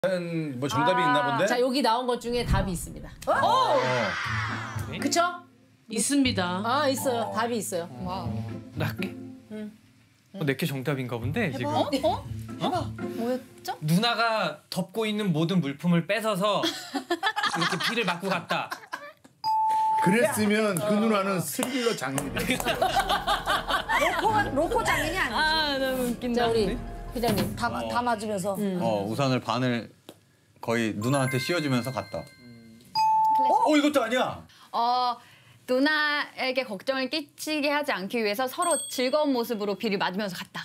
뭐 정답이 있나 본데? 자, 여기 나온 것 중에 답이 있습니다. 그쵸? 있습니다. 아, 있어요. 답이 있어요. 나게? 내게 정답인가 본데 지금. 뭐였죠? 누나가 덮고 있는 모든 물품을 뺏어서 이렇게 비를 맞고 갔다. 그랬으면 그 누나는 스릴러 장인이 됐어. 로코 장인이 아니지. 아, 너무 웃긴다. 자, 우리 회장님. 다 맞으면서. 우산을 반을 거의 누나한테 씌워주면서 갔다. 이것도 아니야. 누나에게 걱정을 끼치게 하지 않기 위해서 서로 즐거운 모습으로 비를 맞으면서 갔다.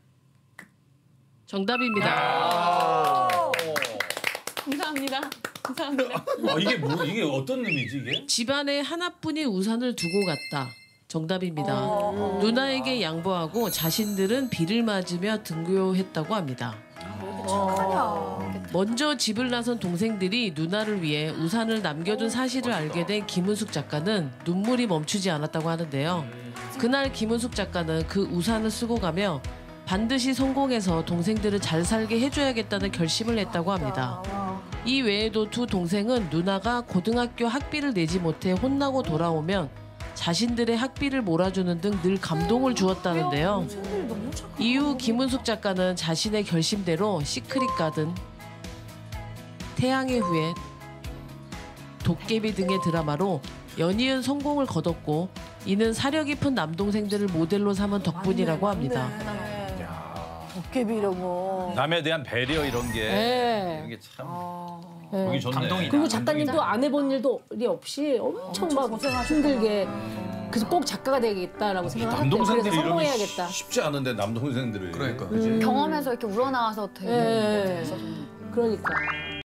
정답입니다. 감사합니다. 감사합니다. 이게 어떤 의미지 이게? 집안에 하나뿐인 우산을 두고 갔다. 정답입니다. 누나에게 양보하고 자신들은 비를 맞으며 등교했다고 합니다. 먼저 집을 나선 동생들이 누나를 위해 우산을 남겨둔 사실을 알게 된 김은숙 작가는 눈물이 멈추지 않았다고 하는데요. 그날 김은숙 작가는 그 우산을 쓰고 가며 반드시 성공해서 동생들을 잘 살게 해줘야겠다는 결심을 했다고 합니다. 이 외에도 두 동생은 누나가 고등학교 학비를 내지 못해 혼나고 돌아오면 자신들의 학비를 몰아주는 등 늘 감동을 주었다는데요. 이후 김은숙 작가는 자신의 결심대로 시크릿 가든, 태양의 후예, 도깨비 등의 드라마로 연이은 성공을 거뒀고 이는 사려 깊은 남동생들을 모델로 삼은 덕분이라고 합니다. 도깨비 이런 거. 남에 대한 배려 이런 게 참 보기 좋네. 감동이다. 그리고 작가님도 안 해본 일이 없이 엄청 막 힘들게 그래서 꼭 작가가 되겠다라고 생각하고 남동생들이 그래서 이런 게 성공해야겠다. 쉽지 않은데 남동생들을. 그러니까. 경험에서 이렇게 우러나와서 되게 그러니까.